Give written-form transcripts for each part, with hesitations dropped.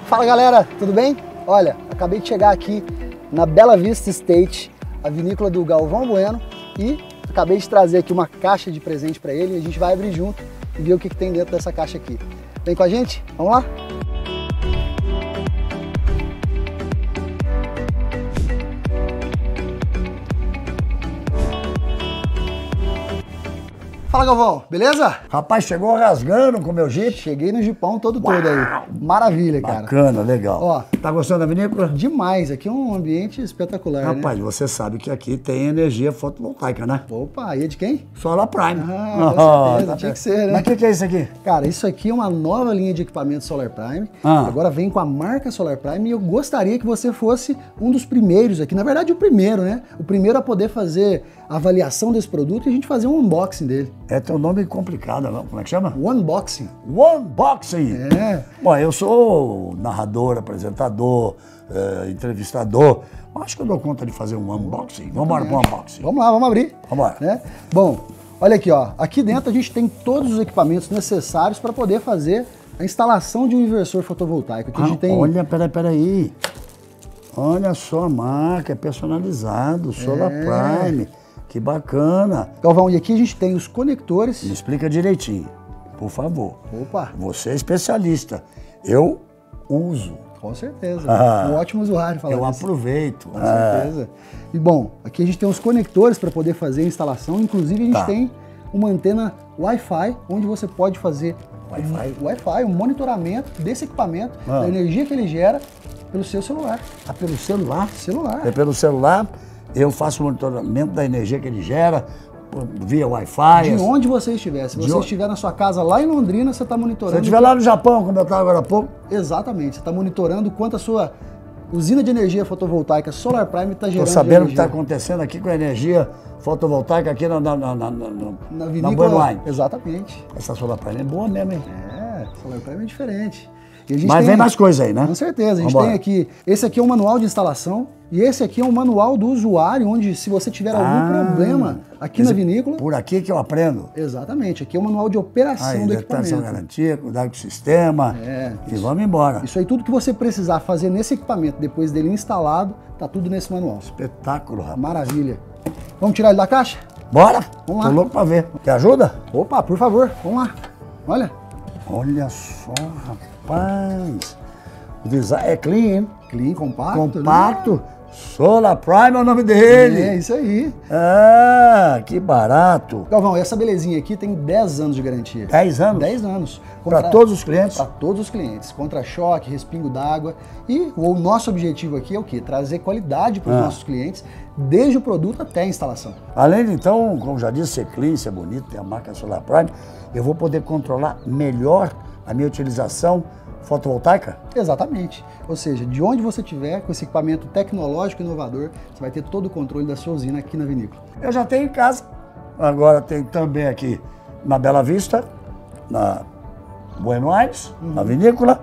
Fala galera, tudo bem? Olha, acabei de chegar aqui na Bela Vista Estate, a vinícola do Galvão Bueno, e acabei de trazer aqui uma caixa de presente para ele e a gente vai abrir junto e ver o que tem dentro dessa caixa aqui. Vem com a gente? Vamos lá? Fala Galvão, beleza? Rapaz, chegou rasgando com o meu Jeep. Cheguei no Jeepão todo aí. Maravilha, cara. Bacana, legal. Ó, tá gostando da vinícola? Demais, aqui é um ambiente espetacular, Rapaz, né? Você sabe que aqui tem energia fotovoltaica, né? Opa, e é de quem? Solar Prime. Com certeza, tinha que ser, né? Mas o que é isso aqui? Cara, isso aqui é uma nova linha de equipamento Solar Prime. Agora vem com a marca Solar Prime e eu gostaria que você fosse um dos primeiros aqui. Na verdade, o primeiro, né? O primeiro a poder fazer a avaliação desse produto e a gente fazer um unboxing dele. É teu nome complicado, não? Como é que chama? Unboxing. Unboxing! É. Bom, eu sou narrador, apresentador, entrevistador. Acho que eu dou conta de fazer um unboxing. Vamos embora para o unboxing. Vamos lá, vamos abrir. Vamos embora. Né? Bom, olha aqui, ó. Aqui dentro a gente tem todos os equipamentos necessários para poder fazer a instalação de um inversor fotovoltaico. Aqui a gente tem... Olha, peraí. Olha só a marca, é personalizado, Solar Prime. Que bacana. Galvão, e aqui a gente tem os conectores. Me explica direitinho, por favor. Opa. Você é especialista. Eu uso. Com certeza. Um ótimo usuário falar Eu isso. aproveito. Com certeza. E bom, aqui a gente tem os conectores para poder fazer a instalação. Inclusive a gente tem uma antena Wi-Fi, onde você pode fazer Wi-Fi, um monitoramento desse equipamento, da energia que ele gera pelo seu celular. Ah, pelo celular? Celular. É pelo celular, eu faço o monitoramento da energia que ele gera, via Wi-Fi. De onde você estiver. Se você estiver na sua casa lá em Londrina, você está monitorando. Se eu estiver lá no Japão, como eu estava agora há pouco. Exatamente, você está monitorando quanto a sua usina de energia fotovoltaica Solar Prime está gerando. Estou sabendo o que está acontecendo aqui com a energia fotovoltaica aqui na vinícola. Bueno. Exatamente. Essa Solar Prime é boa mesmo, hein? Solar Prime é diferente. Mas vem mais coisa aí, né? Com certeza. A gente tem aqui, esse aqui é um manual de instalação e esse aqui é um manual do usuário, onde se você tiver algum problema aqui na vinícola... Por aqui que eu aprendo. Exatamente. Aqui é o manual de operação do equipamento. Garantia, cuidar com o sistema e vamos embora. Isso aí, tudo que você precisar fazer nesse equipamento, depois dele instalado, tá tudo nesse manual. Espetáculo, rapaz. Maravilha. Vamos tirar ele da caixa? Bora! Vamos lá. Tô louco pra ver. Quer ajuda? Opa, por favor, vamos lá. Olha. Olha só, rapaz. O design é clean, hein? Clean, compacto. Compacto. Né? Solar Prime é o nome dele. É, isso aí. Ah, que barato. Galvão, essa belezinha aqui tem 10 anos de garantia. 10 anos? 10 anos. Para todos os clientes? Para todos os clientes. Contra-choque, respingo d'água. E o nosso objetivo aqui é o quê? Trazer qualidade para os nossos clientes, desde o produto até a instalação. Além de, então, como já disse, ser clean, ser bonito, ter a marca Solar Prime, eu vou poder controlar melhor a minha utilização fotovoltaica? Exatamente. Ou seja, de onde você estiver, com esse equipamento tecnológico inovador, você vai ter todo o controle da sua usina aqui na vinícola. Eu já tenho em casa. Agora tem também aqui na Bela Vista, na Bueno Aires, na vinícola.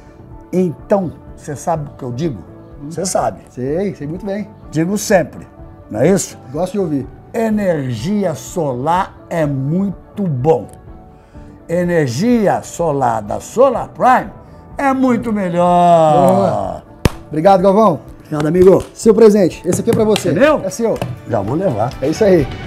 Então, você sabe o que eu digo? Você sabe. Sei muito bem. Digo sempre, não é isso? Gosto de ouvir. Energia solar é muito bom. Energia solar da Solar Prime é muito melhor. Boa. Obrigado, Galvão. Obrigado, amigo. Seu presente. Esse aqui é pra você. É meu? É seu. Já vou levar. É isso aí.